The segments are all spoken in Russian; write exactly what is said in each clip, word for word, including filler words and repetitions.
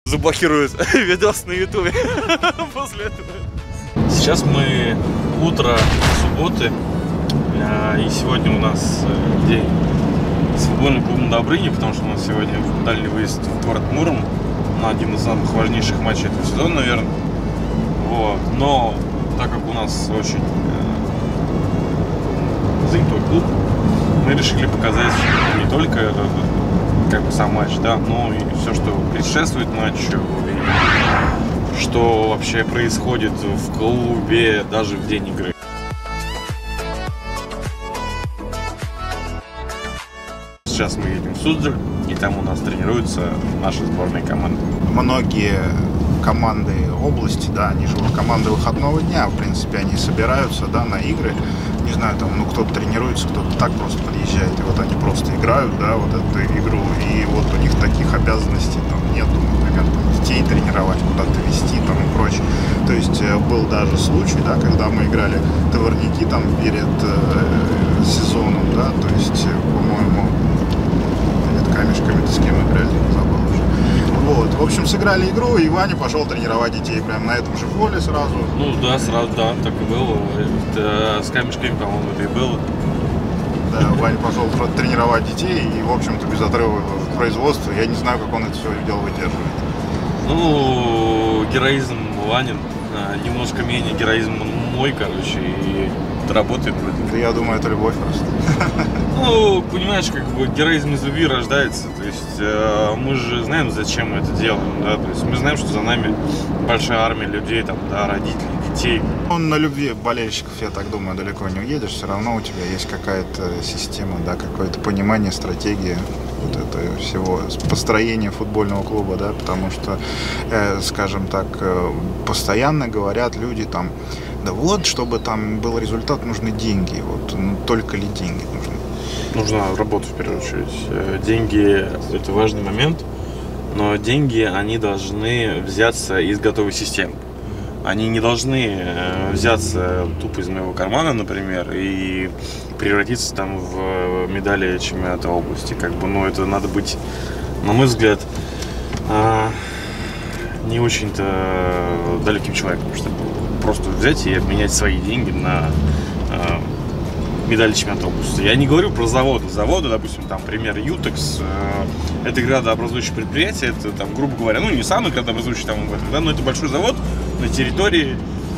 заблокируют видос на ютубе после этого. Сейчас мы утро субботы, и сегодня у нас день с футбольным клубом Добрыни, потому что у нас сегодня дальний выезд в город Муром на один из самых важнейших матчей этого сезона, наверное. Вот. Но так как у нас очень э, занятой клуб, мы решили показать не только э, как бы сам матч, да, но и все, что предшествует матчу, и что вообще происходит в клубе даже в день игры. Сейчас мы едем в Суздаль, и там у нас тренируется наша сборная команда. Многие команды области, да, они живут команды выходного дня, в принципе, они собираются, да, на игры. Не знаю, там, ну, кто-то тренируется, кто-то так просто подъезжает, и вот они просто играют, да, вот эту игру, и вот у них таких обязанностей там нету, например, там, детей тренировать, куда-то везти, там, и прочее. То есть был даже случай, да, когда мы играли товарники там перед э, сезоном, да, то есть, по-моему, перед камешками, с кем играли, забыл уже. Вот, в общем, сыграли игру, и Ваня пошел тренировать детей прямо на этом же поле сразу. Ну да, сразу, да, так и было. Это, с камешками, по-моему, это и было. Да, Ваня пошел тренировать детей, и, в общем-то, без отрыва производства. Я не знаю, как он это все дело выдерживает. Ну, героизм Ванин, немножко менее героизм мой, короче, и работает вроде. Да я думаю, это любовь просто. Ну, понимаешь, как бы героизм из любви рождается. То есть э, мы же знаем, зачем мы это делаем, да. То есть мы знаем, что за нами большая армия людей, там, да, родителей, детей. Он на любви болельщиков, я так думаю, далеко не уедешь. Все равно у тебя есть какая-то система, да, какое-то понимание, стратегия вот этого всего, построения футбольного клуба, да, потому что, э, скажем так, э, постоянно говорят люди там, да вот, чтобы там был результат, нужны деньги. Вот, ну, только ли деньги нужны? Нужна работа, в первую очередь. Деньги – это важный момент, но деньги, они должны взяться из готовой системы. Они не должны взяться тупо из моего кармана, например, и превратиться там в медали чемпионата области. Как бы, ну, это надо быть, на мой взгляд, не очень-то далеким человеком, чтобы просто взять и обменять свои деньги на медали чемпионата области. Я не говорю про заводы. Заводы, допустим, там, пример Ютекс, э, это градообразующее предприятие, это, там, грубо говоря, ну, не самый градообразующий, там, да, но это большой завод на территории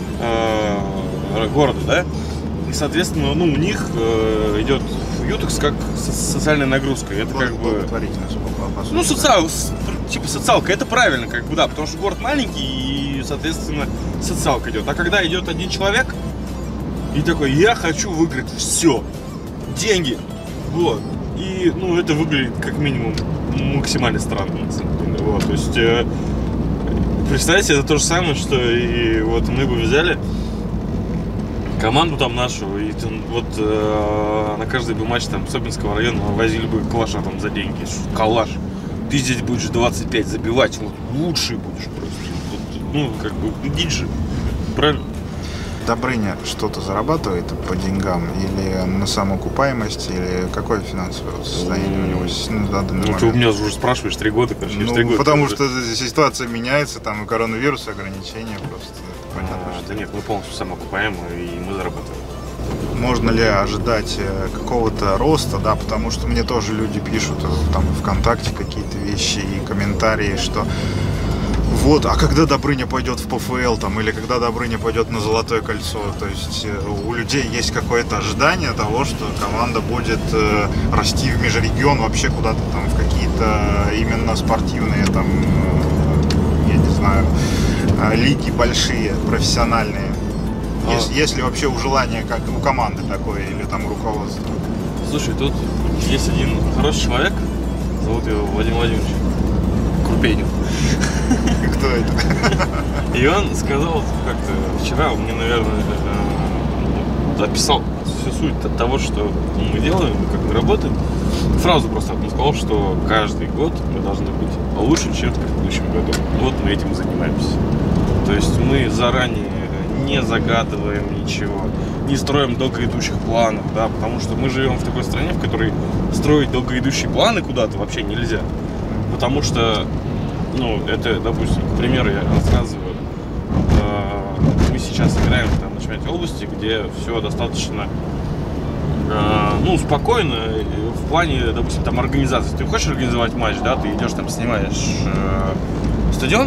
э, города, да, и, соответственно, ну, у них э, идет Ютекс как социальная нагрузка, это как бы, ну, социал, типа социалка, это правильно, как бы, да, потому что город маленький, и, соответственно, социалка идет, а когда идет один человек, и такой, я хочу выиграть все, деньги, вот, и, ну, это выглядит как минимум максимально странно, вот, то есть, э, представьте, это то же самое, что и вот мы бы взяли команду там нашу, и там, вот э, на каждый бы матч там Собинского района возили бы калаша там за деньги, калаш, ты здесь будешь двадцать пять забивать, вот, лучший будешь просто, вот, ну, как бы, диджей, правильно? Добрыня что-то зарабатывает по деньгам или на самоокупаемость, или какое финансовое состояние у него на данный момент? Ну, ты у меня уже спрашиваешь три года, конечно. Ну, три года потому уже. что ситуация меняется, там и коронавирус, и ограничения просто. Понятно, а, что... Да нет, мы полностью самоокупаемы, и мы зарабатываем. Можно ли ожидать какого-то роста, да, потому что мне тоже люди пишут там ВКонтакте какие-то вещи и комментарии, что вот, а когда Добрыня пойдет в ПФЛ, там, или когда Добрыня пойдет на Золотое кольцо, то есть у людей есть какое-то ожидание того, что команда будет э, расти в межрегион, вообще куда-то там в какие-то именно спортивные, там, э, я не знаю, э, лиги большие, профессиональные. А... Есть, есть ли вообще у желания, как у команды такое, или там руководства? Слушай, тут есть один хороший человек, зовут его Владимир Владимирович Крупенин. Кто это? И он сказал как-то вчера, мне, наверное, описал всю суть от того, что мы делаем, как мы работаем. Фразу просто он сказал, что каждый год мы должны быть лучше, чем в предыдущем году. Вот мы этим и занимаемся. То есть мы заранее не загадываем ничего, не строим долгоидущих планов, да, потому что мы живем в такой стране, в которой строить долгоидущие планы куда-то вообще нельзя. Потому что ну, это, допустим, к примеру, я рассказываю, мы сейчас играем там, на чемпионате области, где все достаточно, ну, спокойно в плане, допустим, там организации. Ты хочешь организовать матч, да, ты идешь там, снимаешь стадион,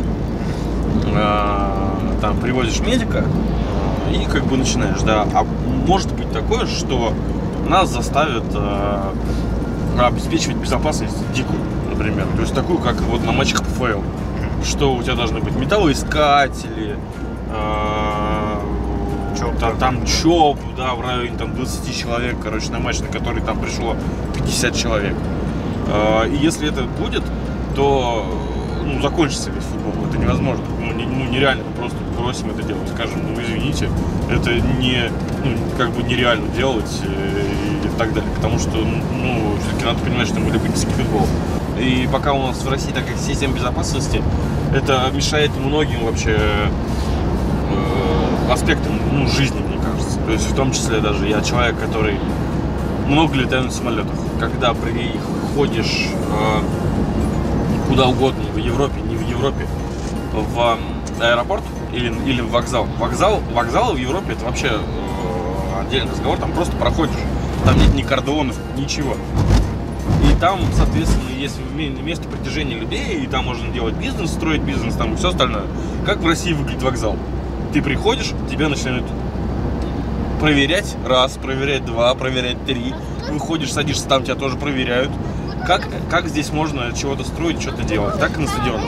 там привозишь медика и как бы начинаешь, да. А может быть такое, что нас заставят обеспечивать безопасность дикую, например. То есть такую, как вот на матчах ПФЛ. Что у тебя должны быть металлоискатели, э, чоп, там, там ЧОП, да, в районе там, двадцати человек, короче, на матч, на который там пришло пятьдесят человек. Э, и если это будет, то ну, закончится весь футбол. Это невозможно. Ну, не, ну, нереально. Мы просто бросим это делать. Скажем, ну извините, это не, ну, как бы нереально делать и, и так далее. Потому что, ну, все-таки надо понимать, что мы любительский футбол. И пока у нас в России такая система безопасности, это мешает многим вообще э, аспектам ну, жизни, мне кажется. То есть в том числе даже я человек, который много летаю на самолетах. Когда приходишь э, куда угодно, в Европе, не в Европе, в аэропорт или, или в вокзал. Вокзал, вокзал в Европе это вообще э, отдельный разговор, там просто проходишь. Там нет ни кордонов, ничего. И там, соответственно, есть место притяжения людей, и там можно делать бизнес, строить бизнес, там и все остальное. Как в России выглядит вокзал? Ты приходишь, тебя начинают проверять раз, проверять два, проверять три. Выходишь, садишься, там тебя тоже проверяют. Как, как здесь можно чего-то строить, что-то делать? Так и на стадионах.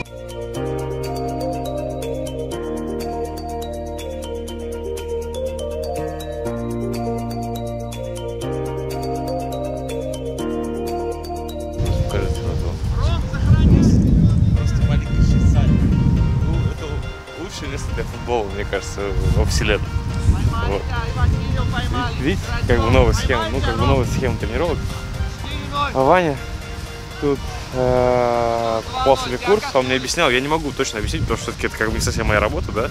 Для футбола, мне кажется, во вселенной. Вот. Видите, как бы новая схема, ну как бы новая схема тренировок. А Ваня тут э, после курса он мне объяснял, я не могу точно объяснить, потому что все-таки это как бы не совсем моя работа, да.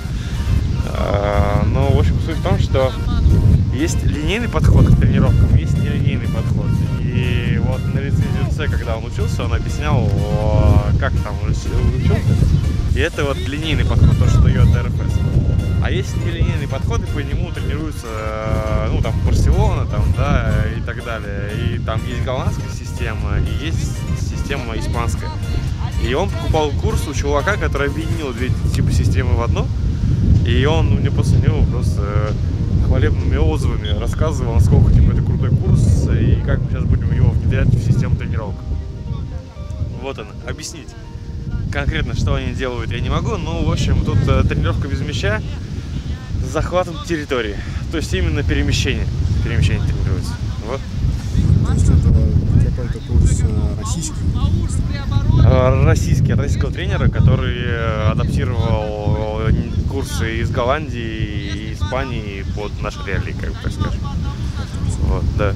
Э, но в общем суть в том, что есть линейный подход к тренировкам, есть нелинейный подход. И вот на лицензию С, когда он учился, он объяснял, как там учился. И это вот линейный подход, то, что дает эр эф эс. А есть нелинейный подход, и по нему тренируются, ну, там, Барселона, там, да, и так далее. И там есть голландская система, и есть система испанская. И он покупал курс у чувака, который объединил две типа системы в одну. И он мне после него просто хвалебными отзывами рассказывал, насколько, типа, это крутой курс, и как мы сейчас будем его внедрять в систему тренировок. Вот он, объяснить. Конкретно, что они делают, я не могу. Ну, в общем, тут э, тренировка без мяча с захватом территории. То есть именно перемещение. Перемещение тренируется. Вот. То есть это какой-то курс российский? Российский, от российского тренера, который адаптировал курсы из Голландии и Испании под наши реалии, как бы так скажем. Вот, да.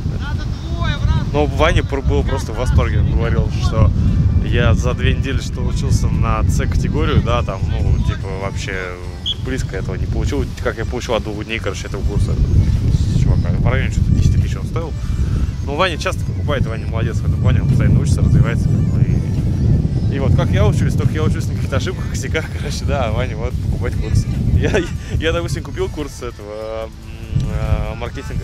Но Ваня был просто в восторге. Он говорил, что я за две недели, что учился на С-категорию, да, там, ну, типа, вообще близко этого не получил, как я получил от двух дней, короче, этого курса. Чувака, в районе что-то десять тысяч он стоил. Ну, Ваня часто покупает, Ваня молодец в этом плане, он постоянно учится, развивается. И, и вот как я учусь, только я учусь на каких-то ошибках, косяках, короче, да, а Ваня вот покупать курс. Я, я, допустим, купил курс этого э, маркетинга.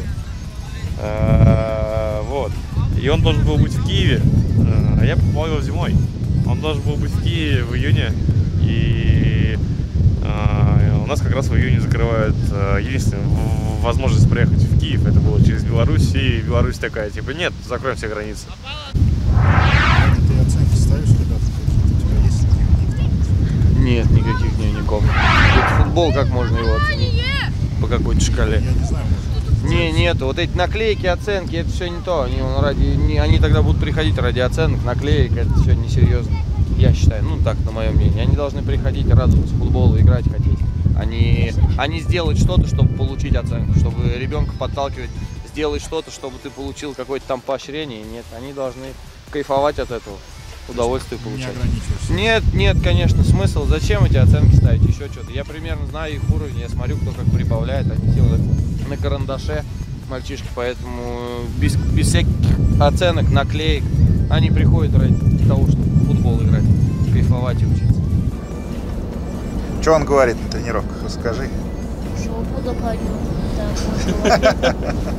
Э, вот. И он должен был быть в Киеве, а я покупал его зимой. Он должен был быть в Киеве в июне, и э, у нас как раз в июне закрывают э, единственную возможность проехать в Киев. Это было через Беларусь, и Беларусь такая, типа, нет, закроем все границы. Ты оценки ставишь, ребята, какие-то у тебя есть дневник? Нет, никаких дневников. Тут футбол, как можно его оценить? По какой-то шкале? Я не знаю, может. Не, нет, вот эти наклейки, оценки, это все не то. Они, ради, не, они тогда будут приходить ради оценок, наклеек, это все несерьезно. Я считаю, ну так, на мое мнение. Они должны приходить, радоваться футболу, играть хотеть. Они, они сделать что-то, чтобы получить оценку, чтобы ребенка подталкивать, сделать что-то, чтобы ты получил какое-то там поощрение. Нет, они должны кайфовать от этого, удовольствие получать. Не нет, нет, конечно, смысл. Зачем эти оценки ставить, еще что-то. Я примерно знаю их уровень, я смотрю, кто как прибавляет, они делают на карандаше мальчишки, поэтому без, без всяких оценок, наклеек они приходят ради того, чтобы в футбол играть, кайфовать и учиться. Что он говорит на тренировках, расскажи. Жопу запалю. Да,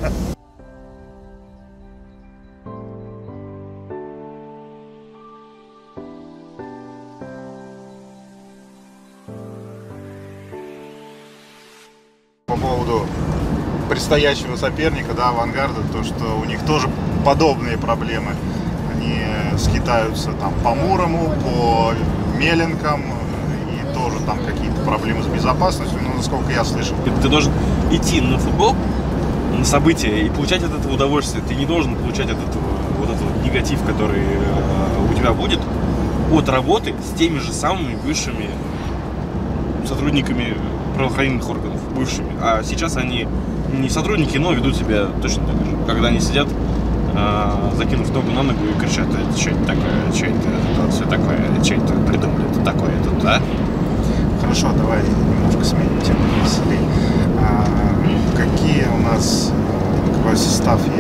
По поводу предстоящего соперника, да, Авангарда, то, что у них тоже подобные проблемы. Они скитаются там по Мурому, по Меленкам, и тоже там какие-то проблемы с безопасностью, ну, насколько я слышал. Ты должен идти на футбол, на события и получать от этого удовольствие. Ты не должен получать от этого вот этот негатив, который у тебя будет от работы с теми же самыми бывшими сотрудниками правоохранительных органов, бывшими. А сейчас они не сотрудники, но ведут себя точно так же. Когда они сидят, э, закинув ногу на ногу и кричат: это что это такое, что это, это все такое, что это придумали, это такое, это, да? Хорошо, давай немножко сменим тему, веселей. А, какие у нас, какой состав едет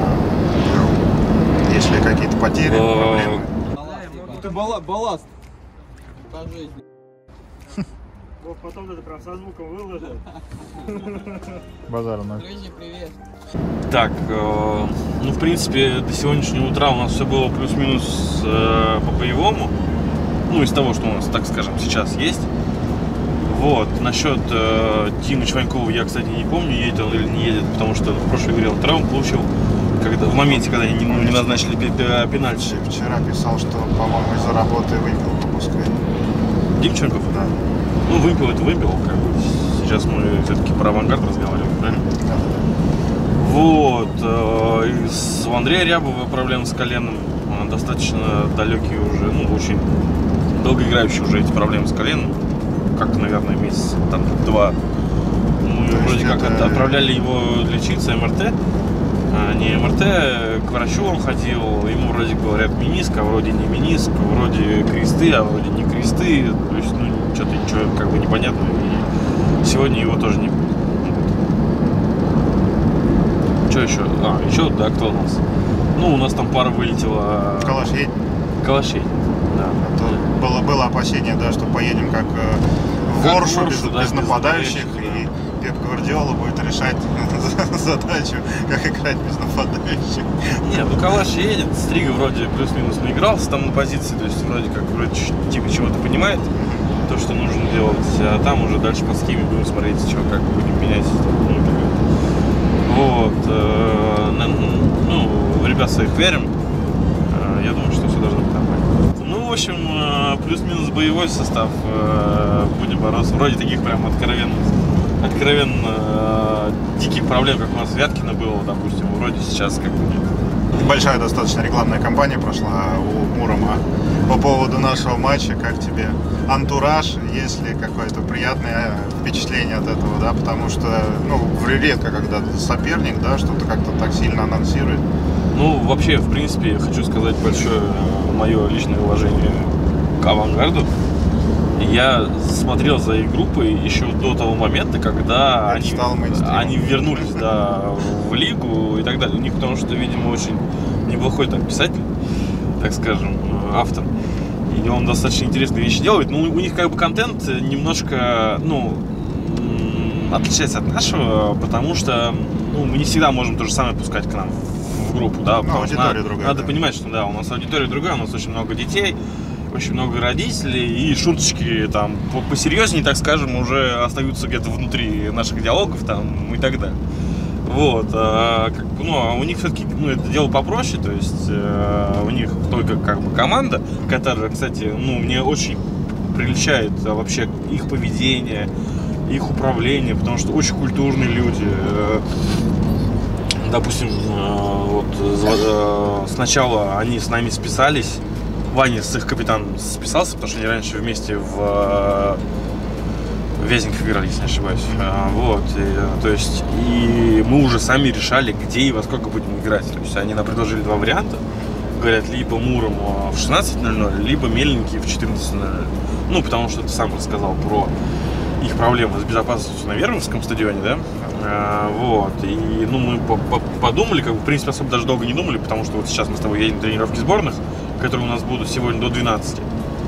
на... Есть ли какие-то потери, проблемы? Это балласт. Покажи. Вот потом это прям со звуком выложил. Базар у нас. Привет. Так, э, ну, в принципе, до сегодняшнего утра у нас все было плюс-минус э, по боевому. Ну, из того, что у нас, так скажем, сейчас есть. Вот, насчет э, Димы Чванькова я, кстати, не помню, едет он или не едет, потому что в прошлой игре он травму получил. Когда, в моменте, когда они не, не назначили пенальти. Вчера писал, что, по-моему, из-за работы выпил попускай. Дим Чваньков? Да. Ну, выпил это выпил, как бы. Сейчас мы все-таки про Авангард разговариваем, правильно? Да. Вот. Э, с, у Андрея Рябова проблемы с коленом э, достаточно далекие уже, ну, очень долгоиграющие уже эти проблемы с коленом. Как-то, наверное, месяц, там, два. Мы То вроде как это... отправляли его лечиться эм эр тэ. А, не эм эр тэ, к врачу он ходил, ему вроде говорят мениск, а вроде не мениск, вроде кресты, а вроде не кресты. То есть, ну, что-то ничего как бы непонятно. И сегодня его тоже не будет. Что еще? А, еще, да, кто у нас? Ну, у нас там пара вылетела. Калаш едет? Калаш едет, да. А то было, было опасение, да, что поедем как э, в Воршу, Воршу, без, да, без без нападающих, нападающих, и Пеп Гвардиола будет решать задачу, как играть без нападающих. Нет, ну Калаш едет, Стрига вроде плюс-минус наигрался там на позиции, то есть вроде как вроде типа чего-то понимает, то, что нужно делать, а там уже дальше по схеме будем смотреть, что, как будем менять. Вот, ну, в ребят своих верим, я думаю, что все должно быть нормально. Ну, в общем, плюс-минус боевой состав, будем бороться, вроде таких прям откровенно, откровенно диких проблем, как у нас в Вяткино было, допустим, вроде сейчас как бы нет. Большая достаточно рекламная кампания прошла у Мурома по поводу нашего матча. Как тебе антураж, есть ли какое-то приятное впечатление от этого, да, потому что, ну, редко, когда соперник, да, что-то как-то так сильно анонсирует. Ну, вообще, в принципе, хочу сказать большое мое личное уважение к Авангарду. Я смотрел за их группой еще до того момента, когда они, они вернулись, да, в лигу и так далее. У них, потому что, видимо, очень неплохой там писатель, так скажем, автор. И он достаточно интересные вещи делает. Но у них как бы контент немножко, ну, отличается от нашего, потому что, ну, мы не всегда можем то же самое пускать к нам в группу, да. Ну, аудитория надо, другая. Надо да. понимать, что да, у нас аудитория другая, у нас очень много детей. Очень много родителей, и шуточки там посерьезнее, так скажем, уже остаются где-то внутри наших диалогов там и так далее. Вот, а, как бы, ну, а у них все-таки, ну, это дело попроще, то есть э, у них только как бы команда, которая, кстати, ну, мне очень приличает а, вообще их поведение, их управление, потому что очень культурные люди. Э, допустим, э, вот э, сначала они с нами списались. Ваня с их капитаном списался, потому что они раньше вместе в Вязенках играли, если не ошибаюсь. Вот, и, то есть, и мы уже сами решали, где и во сколько будем играть. То есть они нам предложили два варианта. Говорят, либо Муром в шестнадцать ноль ноль, либо Мельники в четырнадцать ноль ноль. Ну, потому что ты сам рассказал про их проблемы с безопасностью на Верновском стадионе, да? Вот, и, ну, мы подумали, как бы, в принципе, особо даже долго не думали, потому что вот сейчас мы с тобой едем на тренировки сборных, которые у нас будут сегодня до двенадцати.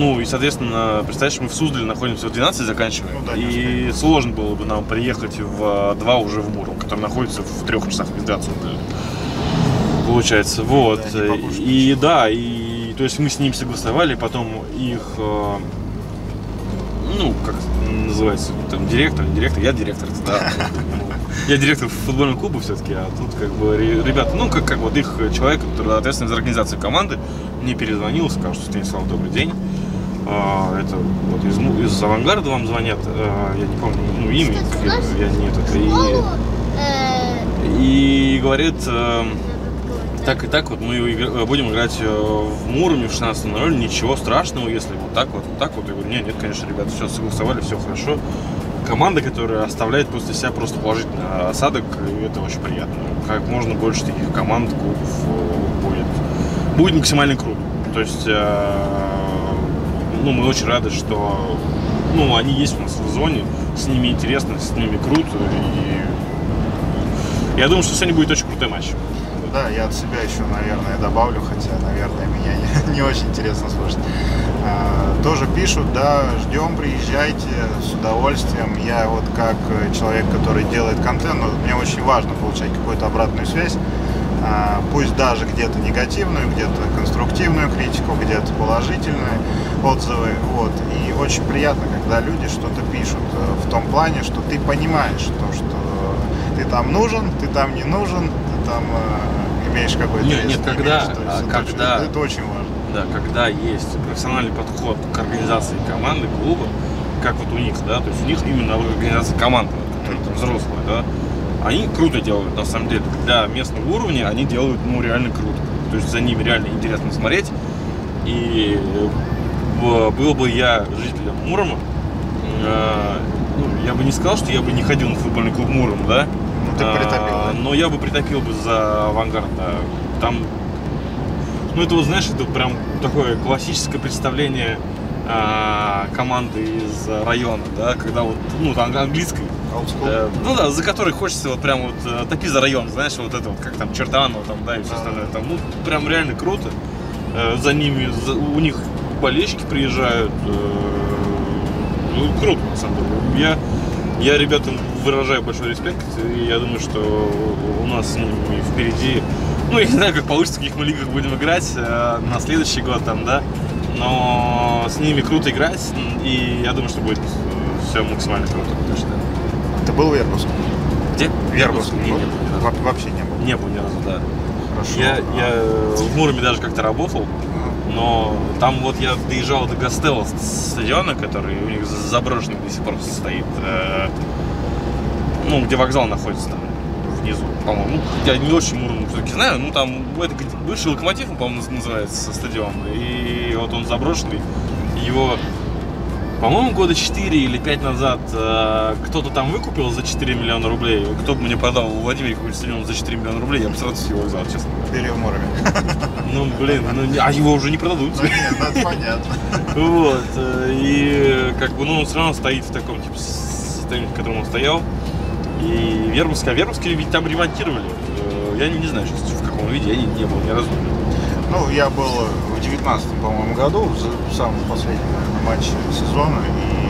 Ну и, соответственно, представляешь, мы в Суздале находимся в двенадцать, заканчиваем. Ну, да, и сложно было бы нам приехать в два уже в Муром, который находится в трех часах езды от Суздаля. Получается, вот. Да, и да, и то есть мы с ним согласовали, потом их, э, ну, как называется, там, директор, директор, я директор, да. Я директор футбольного клуба все-таки, а тут как бы ребята, ну, как, как вот их человек, который ответственный за организацию команды, мне перезвонил, сказал, что Станислав, добрый день. А, это вот из, из авангарда вам звонят, а, я не помню, ну, имя, я, я не этот, и, и говорит, а, так и так вот мы игра, будем играть в Муроме в шестнадцать ноль ноль, ничего страшного, если вот так вот, вот так вот. Я говорю, нет, нет, конечно, ребята, все согласовали, все хорошо. Команда, которая оставляет после себя просто положительный осадок, и это очень приятно. Как можно больше таких команд, клубов будет, будет максимально круто. То есть, ну, мы очень рады, что, ну, они есть у нас в зоне, с ними интересно, с ними круто, и я думаю, что сегодня будет очень крутой матч. Да, я от себя еще, наверное, добавлю, хотя, наверное, меня не, не очень интересно слушать. А, тоже пишут, да, ждем, приезжайте, с удовольствием. Я вот как человек, который делает контент, ну, мне очень важно получать какую-то обратную связь, а, пусть даже где-то негативную, где-то конструктивную критику, где-то положительные отзывы. Вот. И очень приятно, когда люди что-то пишут в том плане, что ты понимаешь то, что ты там нужен, ты там не нужен, ты там э, имеешь какой-то нет, нет, когда, имеешь, а, это, когда очень, это очень важно. Да, когда есть профессиональный подход к организации команды, клуба, как вот у них, да, то есть у них именно организация команды, которая там взрослая, да, они круто делают, на самом деле, для местного уровня они делают, ну, реально круто, то есть за ними реально интересно смотреть, и был бы я жителем Мурома, э, ну, я бы не сказал, что я бы не ходил на футбольный клуб Муром, да, ну, ты притопил, а, да? но я бы притопил бы за Авангард, да. Там, ну, это вот, знаешь, это прям такое классическое представление а, команды из района, да, когда вот, ну, там английской, э, ну да, за которой хочется вот прям вот топи за район, знаешь, вот это вот, как там Чертаново, там, да, и все остальное, там, ну, прям реально круто, э, за ними, за, у них болельщики приезжают, э, ну, круто, на самом деле, я, я ребятам выражаю большой респект, и я думаю, что у нас с ними впереди, ну, я не знаю, как получится, в каких мы лигах будем играть э, на следующий год, там, да, но с ними круто играть, и я думаю, что будет все максимально круто. Точно. Ты был в Вербуске? Где? В Вербуске не, был? не был. Во- Вообще не был? Не был ни разу, да. Хорошо. Я, а... я в Муроме даже как-то работал, но там вот я доезжал до Гастелла стадиона, который у них заброшенный до сих пор стоит, э, ну, где вокзал находится там внизу, по-моему. Ну, я не очень Муром все-таки знаю, ну, там это бывший Локомотив, по-моему, называется стадион, и вот он заброшенный, его, по-моему, года четыре или пять назад э, кто-то там выкупил за четыре миллиона рублей. Кто бы мне продал в Владимире какой-то стадион за четыре миллиона рублей, я бы сразу его взял, честно. Или в Муроме. Ну, блин, ну, а его уже не продадут. Ну, нет, ну, это понятно. Вот, и как бы, ну, он все равно стоит в таком, типа, состоянии, в котором он стоял. И Вербуск, а Вербуске ведь там ремонтировали. Я не, не знаю сейчас, в каком виде, я не, не был ни разу. Ну, я был в девятнадцатом, по-моему, году, в самом последнем, наверное, матче сезона, и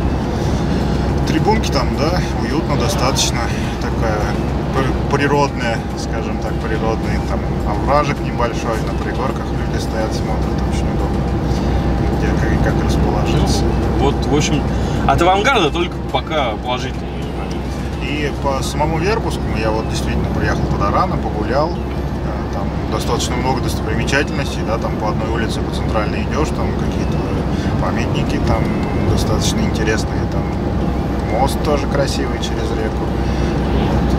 э, трибунки там, да, уютно достаточно, такая природная, скажем так, природный, там, овражек небольшой, на пригорках люди стоят, смотрят, очень удобно, где как, как расположиться. Вот, в общем, от Авангарда только пока положительный момент. И по самому Вербуску я вот действительно приехал туда рано, погулял. Там достаточно много достопримечательностей, да, там по одной улице по центральной идешь, там какие-то памятники, там достаточно интересные, там мост тоже красивый через реку. Вот.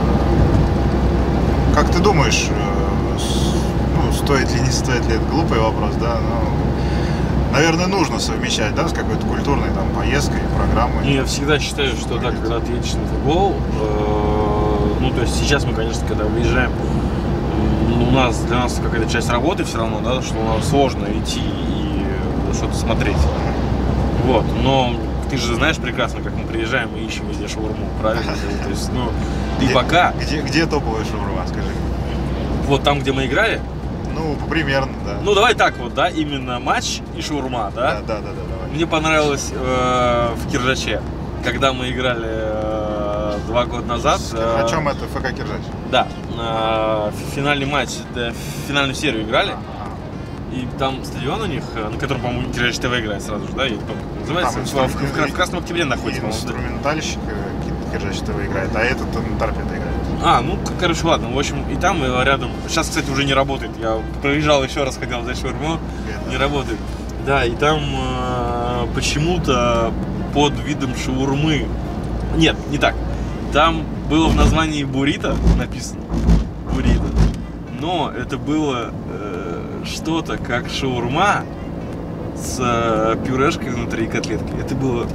Как ты думаешь, ну, стоит ли, не стоит ли, это глупый вопрос, да, но, наверное, нужно совмещать, да, с какой-то культурной там поездкой, программой. Я всегда считаю, что да, когда ты едешь на футбол, э, ну, то есть сейчас мы, конечно, когда выезжаем, у нас, для нас какая-то часть работы все равно, да, что у нас сложно идти и что-то смотреть. Вот, но ты же знаешь прекрасно, как мы приезжаем и ищем везде шаурму, правильно? То есть, ну, и где, пока... Где, где топовая шаурма, скажи? Вот там, где мы играли, Ну, примерно, да. Ну, давай так вот, да, именно матч и шаурма, да? Да, да, да, да, давай. Мне понравилось э, в Киржаче, когда мы играли э, два года назад. Э, О чем это ФК Киржач? Да, э, финальный матч, да, финальную серию играли. И там стадион у них, на котором, по-моему, Киржач ТВ играет сразу же, да? Я не помню, как называется. Там в, в, в, в Красном Октябре находится, по-моему. Инструментальщик Киржач ТВ играет, а этот Торпеда играет. А, ну, короче, ладно. В общем, и там, и рядом. Сейчас, кстати, уже не работает. Я проезжал еще раз, хотел взять шаурму. Не работает. Да, и там э, почему-то под видом шаурмы. Нет, не так. Там было в названии буррито написано. Буррито. Но это было э, что-то как шаурма с э, пюрешкой внутри котлетки. Это было.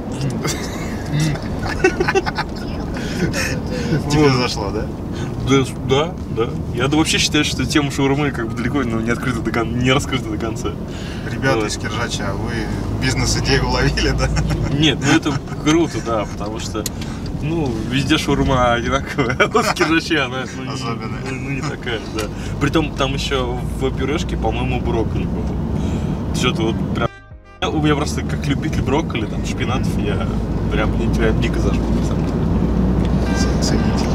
Тебе зашло, да? Да, да, да. Я да, вообще считаю, что тема шаурмы как бы далеко ну, не открыта до кон... не раскрыта до конца. Ребята Вот. из Киржача, вы бизнес-идею уловили, да? Нет, ну это круто, да, потому что ну, везде шаурма одинаковая, а вот в Киржаче она ну, не, Особенная. ну, ну, не такая, да. Притом там еще в пюрешке, по-моему, брокколи было. Что-то вот прям. У меня просто как любитель брокколи, там, шпинатов, я прям, мне прям дико зашло, на самом деле. Ценитель.